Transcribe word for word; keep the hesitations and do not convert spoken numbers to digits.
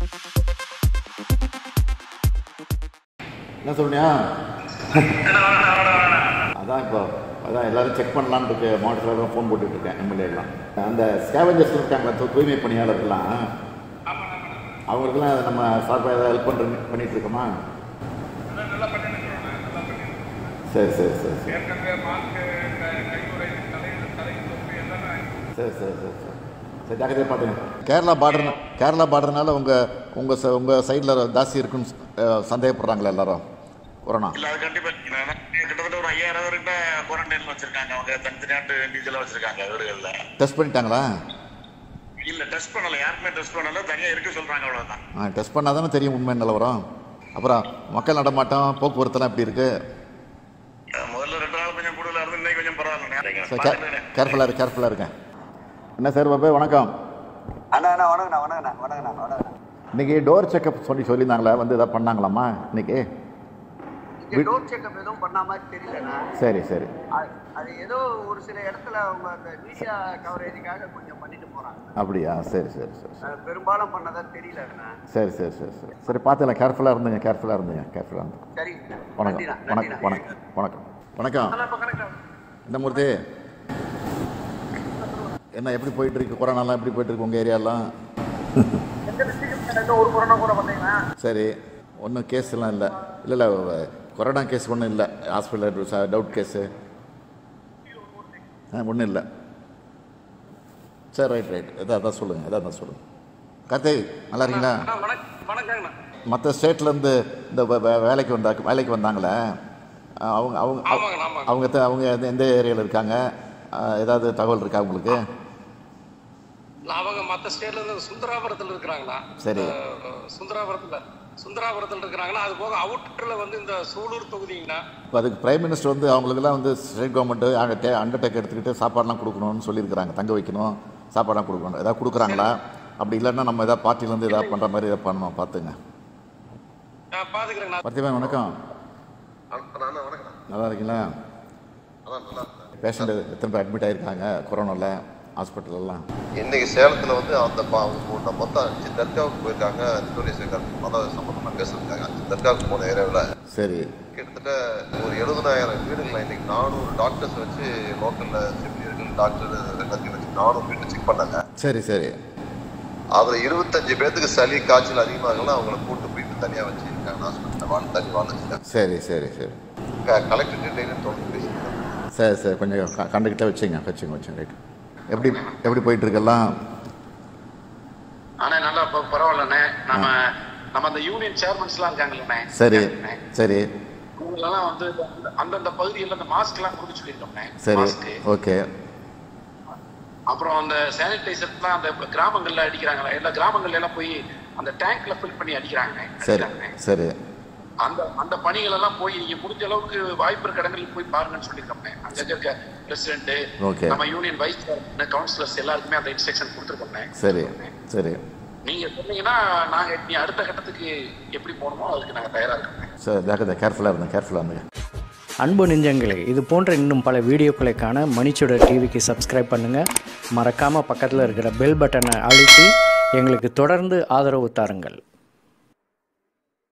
என்ன சொன்னியா? அதான் இப்போ அதான் எல்லோரும் செக் பண்ணலான்னு இருக்கு. மாவட்டத்தில் ஃபோன் போட்டுட்ருக்கேன் எம்எல்ஏலாம். அந்த ஸ்கேவஞ்சர்ஸ் இருக்காங்க தூய்மை பணியாளர்கள்லாம், அவங்களுக்கெல்லாம் அதை நம்ம சார்பாக ஏதாவது ஹெல்ப் பண்ணுற பண்ணிகிட்ருக்கோமா? சரி சரி சரி சரி சரி சரி சரி சரி சரி ஜாக்கிரதையாக பார்த்துங்க. கேரளா பார்டர் கேரளா பார்டர்னால உங்கள் உங்கள் ச உங்கள் சைடில் ஜாஸ்தி இருக்குன்னு சந்தேகப்படுறாங்களா எல்லாரும்? கொரோனா இல்லை, அது கண்டிப்பாக கிட்டத்தட்ட ஒரு ஐயாயிரம் பேர்கிட்ட குவாரண்டைனில் வச்சுருக்காங்க. அவங்க தனித்தனியாட்டு இண்டிவிஜுவலாக வச்சுருக்காங்க வீடுகளில். டெஸ்ட் பண்ணிட்டாங்களா? இல்லை, டெஸ்ட் பண்ணலை, யாருக்குமே டெஸ்ட் பண்ணலை, தனியாக இருக்க சொல்கிறாங்க, அவ்வளோதான். ஆ, டெஸ்ட் பண்ணால் தானே தெரியும் உண்மை நிலவரம். அப்புறம் மக்கள் நடமாட்டம் போக்குவரத்துலாம் எப்படி இருக்குது? முதல்ல ரெண்டு நாள் கொஞ்சம் கூடுதலாக இருந்து இன்னைக்கு கொஞ்சம் பரவாயில்ல. கேர்ஃபுல்லாக இருக்கு கேர்ஃபுல்லாக இருக்கேன். என்ன சார் பாபே, வணக்கம். அண்ணா அண்ணா வணக்கண்ணா வணக்கண்ணா வணக்கண்ணா வணக்கண்ணா. இன்னைக்கு டோர் செக்அப் சொல்லி சொல்லியிருந்தாங்களா, வந்து எதாவது பண்ணாங்களாம்மா இன்னைக்கு? டோர் செக்அப் எதுவும் பண்ண மாதிரி தெரியலண்ணா. சரி சரி அது ஏதோ ஒரு சில இடத்துல அவங்க அந்த மீடியா கவரேஜுக்காக கொஞ்சம் பண்ணிட்டு போறாங்க. அப்படியா? சரி சரி சரி பெரும்பாலும் பண்ணதா தெரியலண்ணா. சரி சரி சரி சரி சரி பார்த்துக்கலாம். கேர்ஃபுல்லாக இருந்துங்க கேர்ஃபுல்லாக இருந்துங்க கேர்ஃபுல்லாக இருந்துங்க. சரி, வணக்கம் வணக்கம் வணக்கம் வணக்கம் வணக்கம். இந்த மூர்த்தி, என்ன எப்படி போயிட்டு இருக்கு? கொரோனாலாம் எப்படி போயிட்டு இருக்கு உங்கள் ஏரியாலாம்? ஒரு கொரோனா கூட பண்ணீங்கன்னா சரி, ஒன்றும் கேஸ்லாம் இல்லை இல்லை இல்லை கொரோனா கேஸ் ஒன்றும் இல்லை. ஹாஸ்பிட்டல் டவுட் கேஸு ஆ ஒன்றும் இல்லை. சரி, ரைட் ரைட் எதாவது அதான் சொல்லுங்கள் எதாவது தான் சொல்லுங்கள். கார்த்திக், நல்லா இருக்கீங்களா? மற்ற ஸ்டேட்லேருந்து இந்த வேலைக்கு வந்தா வேலைக்கு வந்தாங்களே, அவங்க அவங்க அவங்க அவங்க எந்த ஏரியாவில் இருக்காங்க? ஏதாவது தகவல் இருக்கா உங்களுக்கு? அவங்க மற்ற ஸ்டேட்ல இருந்து சுந்தராபுரத்தில் இருக்கிறாங்களா? சரி, சுந்தராபுரத்தில் சுந்தராபுரத்தில் இருக்கிறாங்களா? அது போக அவுட்டரில் வந்து இந்த சூலூர் தொகுதிங்கண்ணா. இப்போ அதுக்கு பிரைம் மினிஸ்டர் வந்து அவங்களுக்கெல்லாம் வந்து ஸ்டேட் கவர்மெண்ட்டு அங்கே அண்டர்டேக் எடுத்துக்கிட்டு சாப்பாடெலாம் கொடுக்கணும்னு சொல்லியிருக்கிறாங்க. தங்க வைக்கணும், சாப்பாடெலாம் கொடுக்கணும். எதாவது கொடுக்குறாங்களா? அப்படி இல்லைன்னா நம்ம எதாவது பார்ட்டிலேருந்து எதாவது பண்ணுற மாதிரி எதாவது பண்ணணும், பார்த்துங்க. பார்த்துக்கிறேங்கண்ணா. பார்த்திபன், வணக்கம். நல்லா இருக்கீங்களா? பேஷண்ட் எத்தனை பேர் அட்மிட் ஆகிருக்காங்க கொரோனாவில் ஹாஸ்பிட்டலெல்லாம்? இன்னைக்கு சேலத்தில் வந்து அந்த மொத்தம் அஞ்சு தர்காவுக்கு போயிருக்காங்க. இந்தோனேசியா மத சம்பந்தமாக பேசுறதுக்காங்க அஞ்சு தர்காவுக்கு போன ஏரியாவில். சரி, கிட்டத்தட்ட ஒரு எழுபதாயிரம் வீடுகளை இன்னைக்கு நானூறு டாக்டர்ஸ் வச்சு லோக்கலில் செவிலியர்கள் டாக்டர் எல்லாத்தையும் வச்சு நானூறு வீட்டை செக் பண்ணாங்க. சரி சரி அதில் இருபத்தஞ்சு பேர்த்துக்கு சளி காய்ச்சல் அதிகமாகலாம் அவங்கள கூட்டு போயிட்டு தனியாக வச்சுருக்காங்க ஹாஸ்பிட்டலில். வாழ் தனி வாழ் வச்சுருக்காங்க. சரி சரி சரி கலெக்டர் டீட்டெயிலும் தொடர்ந்து பேசியிருக்காங்க. சரி சரி கொஞ்சம் கண்டுக்கிட்டே வச்சுங்க வச்சுங்க வச்சுங்க ரைட். எப்படி எப்படி போயிட்டு இருக்கெல்லாம்? ஆனால் நல்லா பரவாயில்லண்ணே. நம்ம நம்ம அந்த யூனியன் சேர்மன்ஸ்லாம் இருக்காங்கல்லண்ணே. சரி சரி இவங்களெல்லாம் வந்து அந்தந்த பகுதியில் அந்த மாஸ்க்லாம் கொடுக்க சொல்லியிருக்கோம்ண்ணே. சரி, ஓகே. அப்புறம் அந்த சானிடைசர்லாம் அந்த கிராமங்களில் அடிக்கிறாங்களா, எல்லா கிராமங்கள்ல எல்லாம் போய் அந்த டேங்க்ல ஃபில் பண்ணி அடிக்கிறாங்க. சரி சரி அந்த அந்த பணிகள் எல்லாம் போய் நீங்க முடிஞ்ச அளவுக்கு வாய்ப்பு இருக்க இடங்களுக்கு போய் பாருங்கன்னு சொல்லியிருக்கோம்ண்ணே. அங்க இருக்க பிரசிடென்ட், நம்ம யூனியன் வைஸ் சேர்மன், கவுன்சிலர்ஸ் எல்லாருக்குமே அந்த இன்ஸ்ட்ரக்ஷன் கொடுத்துருக்கோம்ண்ணே. சரி சரி நீங்க சொன்னீங்கன்னா நாங்க நீ அடுத்த கட்டத்துக்கு எப்படி போகணுமோ அதுக்கு நாங்கள் தயாரா இருக்கோம். சார் ஜாக்கிரதை, கேர்ஃபுல்லாக இருந்தேன் கேர்ஃபுல்லாக இருந்தேன். அன்பு நெஞ்சங்களே, இது போன்ற இன்னும் பல வீடியோக்களை காண மணிச்சுடர் டிவிக்கு சப்ஸ்கிரைப் பண்ணுங்கள். மறக்காமல் பக்கத்தில் இருக்கிற பெல் பட்டனை அழுத்தி எங்களுக்கு தொடர்ந்து ஆதரவு தாருங்கள்.